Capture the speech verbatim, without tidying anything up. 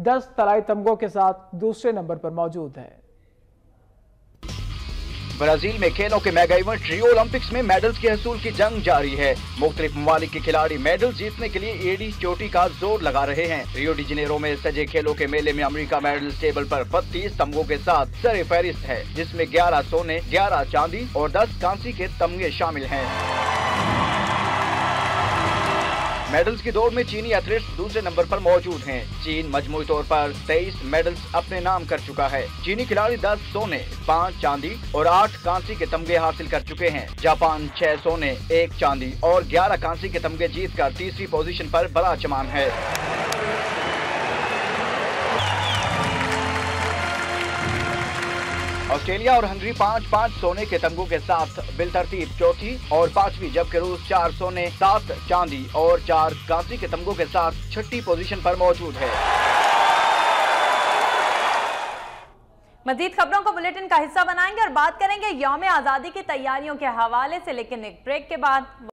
दस तलाई तमगों के साथ दूसरे नंबर पर मौजूद है। ब्राजील में खेलों के मेगा इवेंट रियो ओलंपिक्स में मेडल्स के हसूल की जंग जारी है। मुख्तलिफ ममालिक के खिलाड़ी मेडल जीतने के लिए एडी चोटी का जोर लगा रहे हैं। रियो डी जेनेरो में सजे खेलों के मेले में अमेरिका मेडल टेबल पर बत्तीस तमगों के साथ सर फहरिस्त है, जिसमें ग्यारह सोने, ग्यारह चांदी और दस कांसी के तमगे शामिल हैं। मेडल्स की दौड़ में चीनी एथलीट्स दूसरे नंबर पर मौजूद हैं। चीन मजमूई तौर पर तेईस मेडल्स अपने नाम कर चुका है। चीनी खिलाड़ी दस सोने, पाँच चांदी और आठ कांसी के तमगे हासिल कर चुके हैं। जापान छह सोने, एक चांदी और ग्यारह कांसी के तमगे जीतकर तीसरी पोजीशन पर बराजमान है। ऑस्ट्रेलिया और हंगरी पाँच पाँच सोने के तमगों के साथ बिलतरतीब चौथी और पांचवी, जबकि रूस चार सोने, सात चांदी और चार कांसी के तमगों के साथ छठी पोजीशन पर मौजूद है। मजीद खबरों को बुलेटिन का हिस्सा बनाएंगे और बात करेंगे यौम आजादी की तैयारियों के हवाले से, लेकिन एक ब्रेक के बाद।